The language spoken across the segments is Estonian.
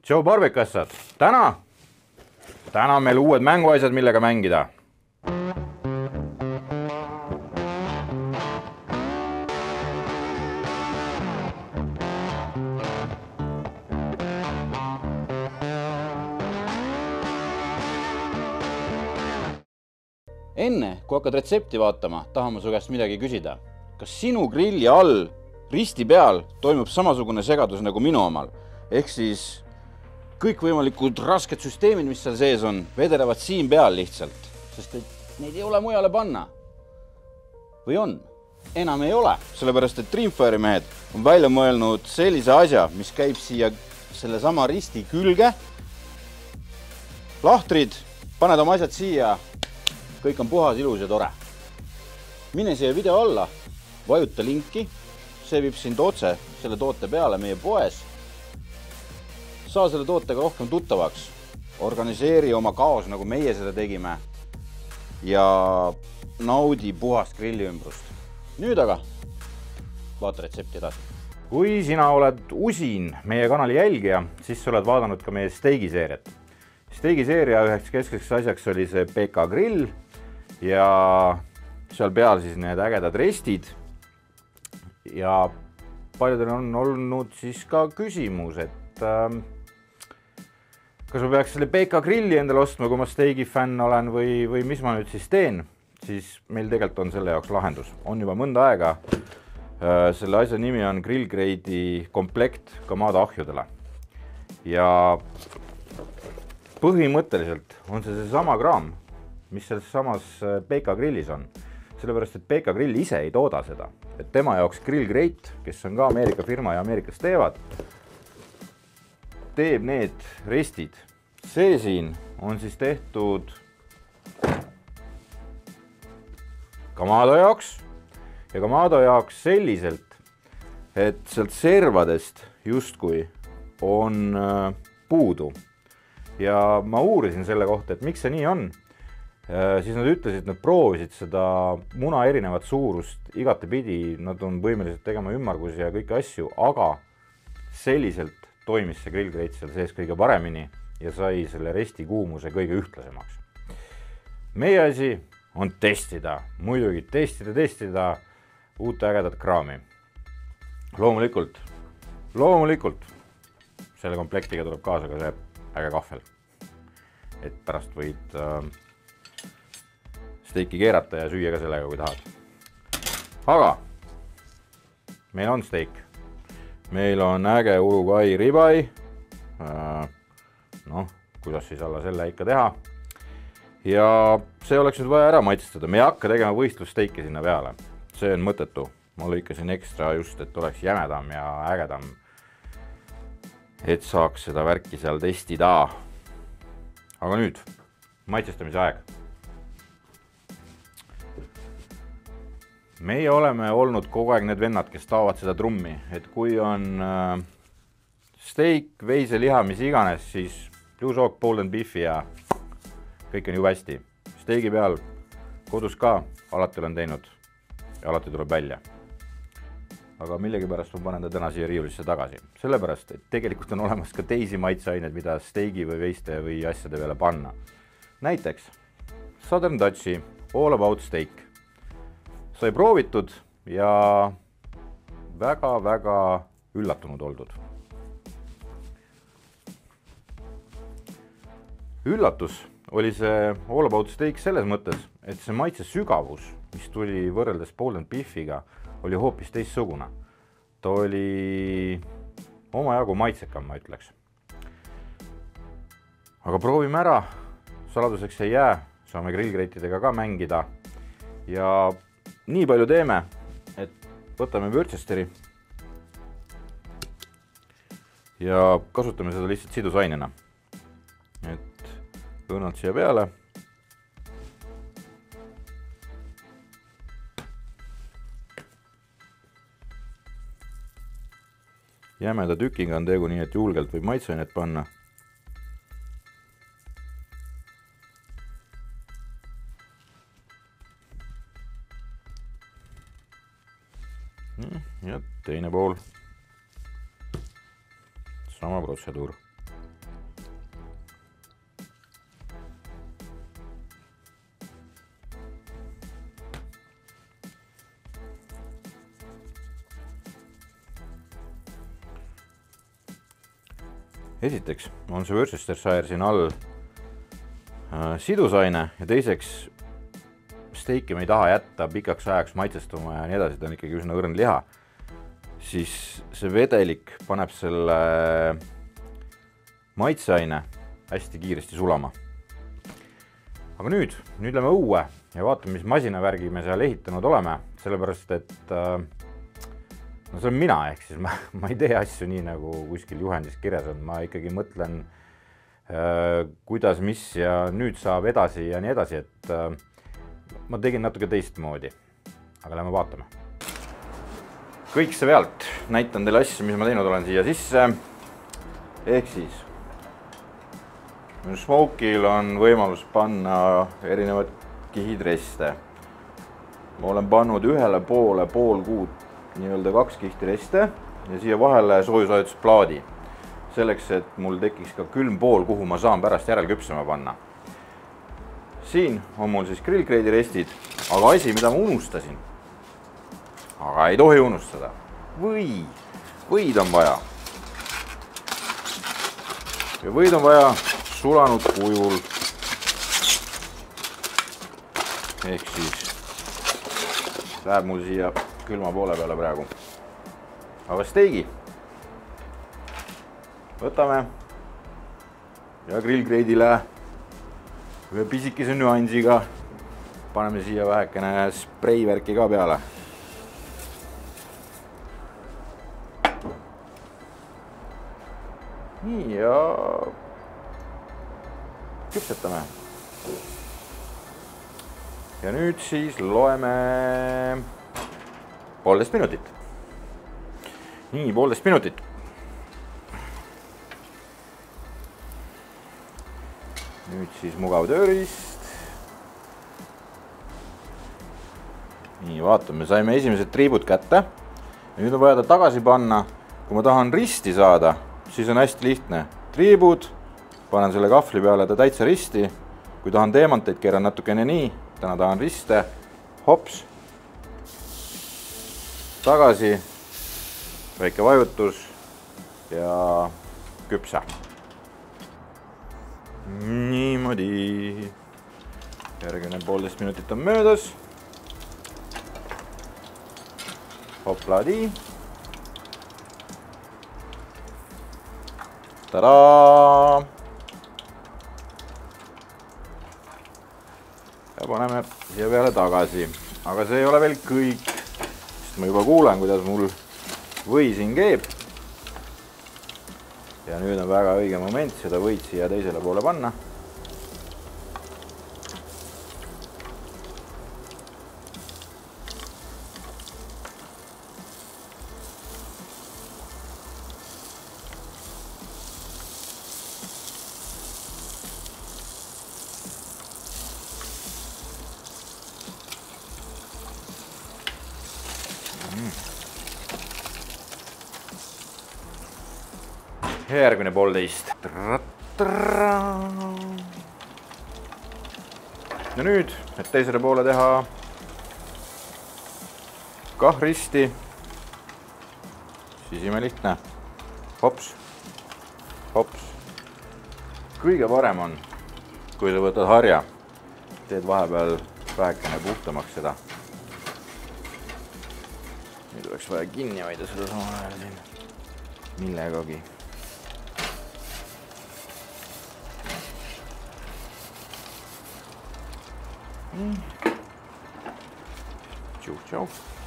Tšau barbekassad, täna on meil uued mänguasjad, millega mängida. Enne, kui hakkad retsepti vaatama, tahan ma su käest midagi küsida. Kas sinu grilli all, risti peal, toimub samasugune segadus nagu minu omal? Ehk siis kõikvõimalikud rasked süsteemid, mis seal sees on, vedelevad siin peal lihtsalt, sest neid ei ole mujale panna. Või on? Enam ei ole, sellepärast et Dreamfire'i mehed on välja mõelnud sellise asja, mis käib siia selle sama risti külge. Lahtrid, paned oma asjad siia, kõik on puhas, ilus ja tore. Mine siia video alla, vajuta linki, see viib sind otse selle toote peale meie poes. Saa selle tootega rohkem tuttavaks, organiseeri oma kaos, nagu meie seda tegime ja naudi puhast grilliümbrust. Nüüd aga vaata retsepti edasi. Kui sina oled usin meie kanali jälgija, siis sa oled vaadanud ka meie steigiseeriat. Steigiseeria üheks keskseks asjaks oli see PK grill ja seal peal siis need ägedad restid. Ja paljudel on olnud siis ka küsimus, et kas ma peaks selle PK grilli endale ostma, kui ma steigi fänn olen või mis ma nüüd siis teen, siis meil tegelikult on selle jaoks lahendus. On juba mõnda aega. Selle asja nimi on Grill Grade'i komplekt Kamado ahjudele. Ja põhimõtteliselt on see sama kraam, mis selles samas PK grillis on. Sellepärast, et PK grill ise ei tooda seda. Et tema jaoks Grill Grade, kes on ka Ameerika firma ja Ameerikas teeb need restid. See siin on siis tehtud Kamado jaoks ja Kamado jaoks selliselt, et sealt servadest justkui on puudu. Ja ma uurisin selle kohta, et miks see nii on. Siis nad ütlesid, et nad proovisid seda muna erinevat suurust igatepidi, nad on võimelised tegema ümmargusi ja kõiki asju, aga selliselt toimis see Grill Grade seal sees kõige paremini ja sai selle resti kuumuse kõige ühtlasemaks. Meie asi on testida, muidugi testida uut ägedat kraami. Loomulikult, selle komplektiga tuleb kaasa ka see äge kahvel, et pärast võid steiki keerata ja süüa ka sellega, kui tahad. Aga meil on steik. Meil on äge Uruguay ribai. Kuidas siis alla selle ikka teha. Ja see oleks nüüd vaja ära maitsestada. Me ei hakka tegema võistlussteiki sinna peale. See on mõttetu. Ma lõikasin ekstra just, et oleks jämedam ja ägedam, et saaks seda värki seal testida. Aga nüüd, maitsestamise aeg. Meie oleme olnud kogu aeg need vennad, kes taovad seda trummi, et kui on steik, veiseliha, mis iganes, siis Bluesoak, pulled and beefi ja kõik on ju hästi. Steigi peal kodus ka alati olen teinud ja alati tuleb välja. Aga millegipärast ma panen ta täna siia riiulisse tagasi. Sellepärast, et tegelikult on olemas ka teisi maitseaineid, mida steigi või veiste või asjade peale panna. Näiteks Southern Dutchi All About Steak. Sai proovitud ja väga üllatunud oldud. Üllatus oli see All About Steak selles mõttes, et see maitse sügavus, mis tuli võrreldes pulled and beefiga, oli hoopis teistsugune. Ta oli omajagu maitsekam, ma ütleks. Aga proovime ära, saladuseks ei jää, saame Grill Grade'idega ka mängida ja nii palju teeme, et võtame Worcesteri ja kasutame seda lihtsalt sidusainena. Et õnnad siia peale. Jämeda tükiga on tegu nii, et julgelt võib maitseainet panna. Ja teine pool. Sama protseduur. esiteks on see Worcestershire siin all sidusaine ja teiseks steiki me ei taha jätta pikaks ajaks maitsestuma ja nii edasi, ta on ikkagi üsna õrn liha, siis see vedelik paneb selle maitseaine hästi kiiresti sulama. Aga nüüd lähme õue ja vaatame, mis masinavärgi me seal ehitanud oleme, sellepärast et no see on mina, ehk siis ma ei tee asju nii, nagu kuskil juhendis kirjas on, ma ikkagi mõtlen, kuidas, mis ja nüüd saab edasi ja nii edasi, et ma tegin natuke teistmoodi, aga lähme vaatame. Kõik see pealt, näitan teile asju, mis ma teinud olen siia sisse, ehk siis Smoke'il on võimalus panna erinevad kihid reste. Ma olen pannud ühele poole pool kuud nii-öelda 2 kihti reste ja siia vahele soojusvahetusplaadi. Selleks, et mul tekiks ka külm pool, kuhu ma saan pärast järelküpsema panna. Siin on mul siis grillcrade'i restid, aga asi, mida ma unustasin. Aga ei tohi unustada. Võid on vaja. Ja võid on vaja sulanud kujul. Ehk siis läheb mul siia külma poole peale praegu. Aga steigi võtame ja grillcrade'ile ühe pisikese nüansiga paneme siia vähekene spreivärki ka peale. Nii ja küpsetame. Ja nüüd siis loeme 1,5 minutit. Nii, 1,5 minutit. Nüüd siis mugav tööriist. Nii, vaatame, saime esimesed triibud kätte. Nüüd on vaja ta tagasi panna. Kui ma tahan risti saada, siis on hästi lihtne. Triibud. Panen selle kahvli peale ta täitsa risti. Kui tahan teemanteid, keeran natukene nii. Täna tahan riste. Hops. Tagasi. Väike vajutus. Ja küpse. Niimoodi. Järgmine 1,5 minutit on möödas. Hopladi. Tadaa! Ja paneme siia peale tagasi. Aga see ei ole veel kõik, sest ma juba kuulen, kuidas mul või siin keeb. Ja nüüd on väga õige moment seda võid siia teisele poole panna. Järgmine 1,5. Ja nüüd, et teisele poole teha kah risti, siis imelihtne. Hops, hops. Kõige parem on, kui sa võtad harja, teed vahepeal vähekene puhtamaks seda. Nüüd oleks vaja kinni hoida seda sama ajal siin millegagi. Tšau.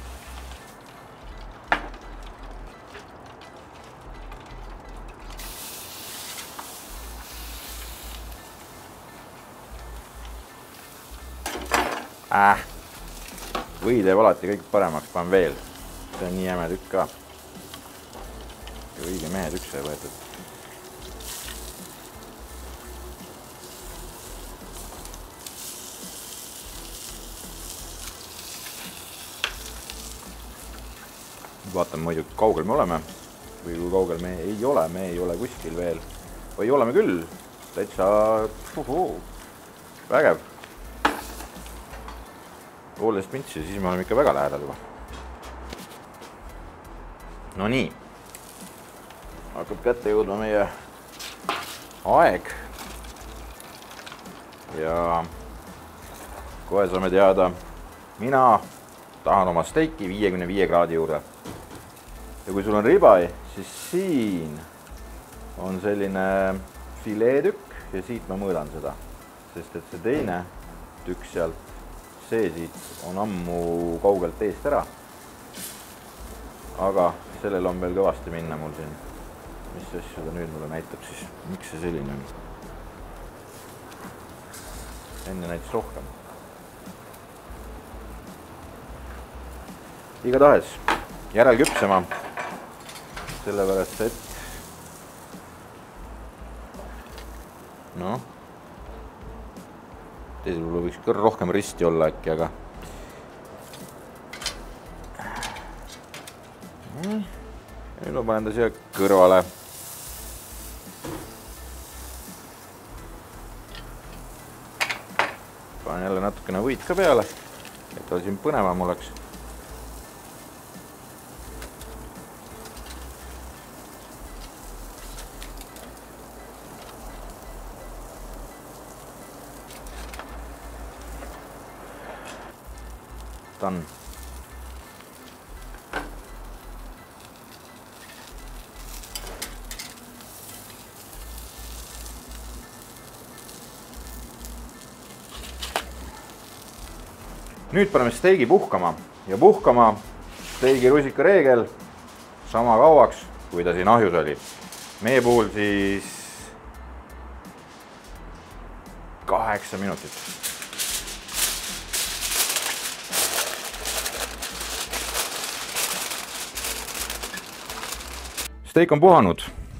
Või teeb alati kõik paremaks, panen veel. See on nii jäme tükk ka. Ja õige mehe tükk sai võetud. Vaatame muidu, kaugel me oleme või kui kaugel me ei ole kuskil veel. Või oleme küll, täitsa vägev. 1,5 mintsi, siis me oleme ikka väga lähedal juba. No nii, hakkab kätte jõudma meie aeg. Ja kohe saame teada, mina tahan oma steiki 55 kraadi juurde. Ja kui sul on ribai, siis siin on selline fileetükk ja siit ma mõõdan seda. Sest et see teine tükk sealt, see siit on ammu kaugelt eest ära. Aga sellel on veel kõvasti minna mul siin. Mis asju ta nüüd mulle näitab siis? Miks see selline on? Enne näitas rohkem. Igatahes järel küpsema. Sellepärast, et teisel puhul võiks küll rohkem risti olla äkki, aga nüüd ma panen ta siia kõrvale. Panen jälle natukene võit ka peale, et ta siin põnevam oleks. Done. Nüüd paneme steigi puhkama ja puhkama steigi rusika reegel sama kauaks, kui ta siin ahjus oli. Meie puhul siis 8 minutit. Steik on puhanud.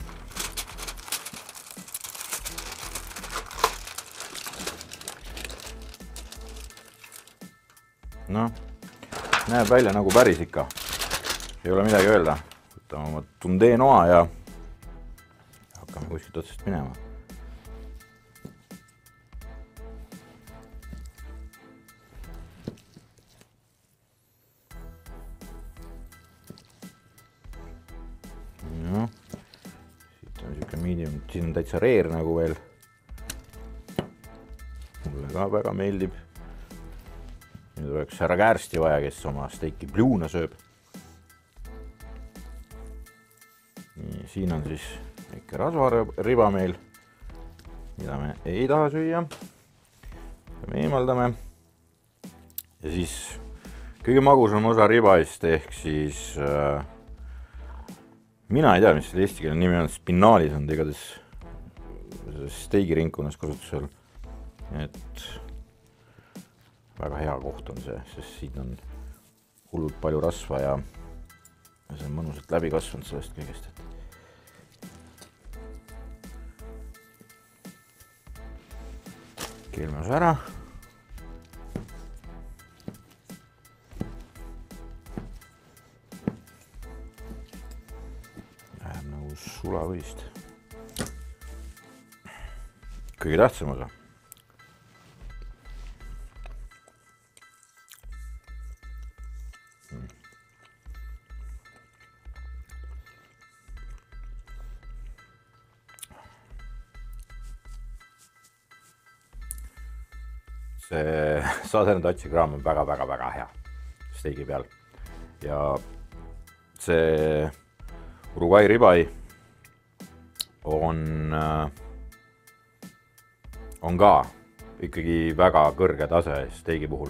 No, näeb välja nagu päris ikka. Ei ole midagi öelda. Võtame oma tundee noa ja hakkame kuskilt otsast minema. No, siit on siuke medium, siin on täitsa reer nagu veel. Mulle ka väga meeldib. Nüüd oleks härra Käärsti vaja, kes oma steiki bluuna sööb. Nii, siin on siis väike rasvariba meil, mida me ei taha süüa. Me eemaldame. Ja siis kõige magusam osa ribaist ehk siis mina ei tea, mis selle eesti keele nimi on, spinaalis on igatahes steigi ringkonnas kasutusel. Et väga hea koht on see, sest siin on hullult palju rasva ja see on mõnusalt läbi kasvanud sellest kõigest. Keelme osa ära. Läheb nagu sulavõist. Kõige tähtsam osa. See Southern Dutchi kraam on väga hea steigi peal ja see Uruguay ribai on ka ikkagi väga kõrge tase steigi puhul.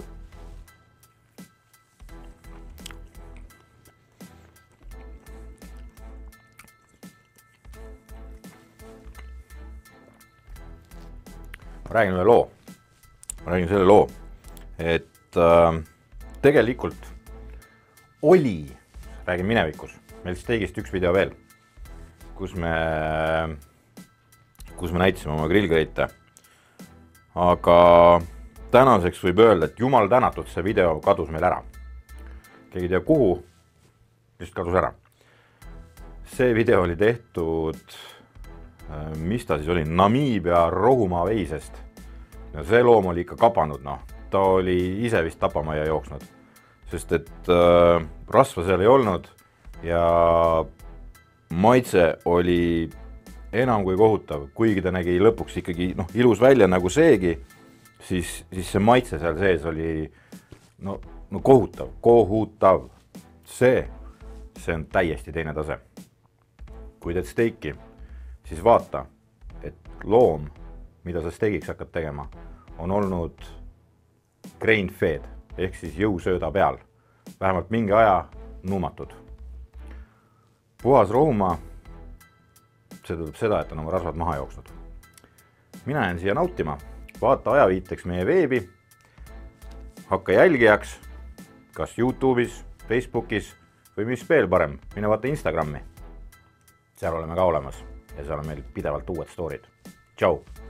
Ma räägin ühe loo. Ma räägin selle loo, et tegelikult oli, räägin minevikus, meil steigist üks video veel, kus me näitasime oma grillgreite. Aga tänaseks võib öelda, et jumal tänatud, see video kadus meil ära. Keegi tea kuhu, just kadus ära. See video oli tehtud, mis ta siis oli, Namiibia rohumaa veisest. Ja see loom oli ikka kapanud, ta oli ise vist tapamajja jooksnud, sest et rasva seal ei olnud ja maitse oli enam kui kohutav, kuigi ta nägi lõpuks ikkagi ilus välja nagu seegi, siis see maitse seal sees oli no kohutav. See on täiesti teine tase. Kui teed steiki, siis vaata, et loom, mida sa steigiks hakkad tegema, on olnud grain fed ehk siis jõusööda peal. Vähemalt mingi aja nuumatud. Puhas rohumaa, see tähendab seda, et on oma rasvad maha jooksnud. Mina jään siia nautima, vaata ajaviiteks meie veebi, hakka jälgijaks, kas YouTube'is, Facebookis või mis veel parem, mine vaata Instagrami. Seal oleme ka olemas ja seal on meil pidevalt uued storid. Tšau!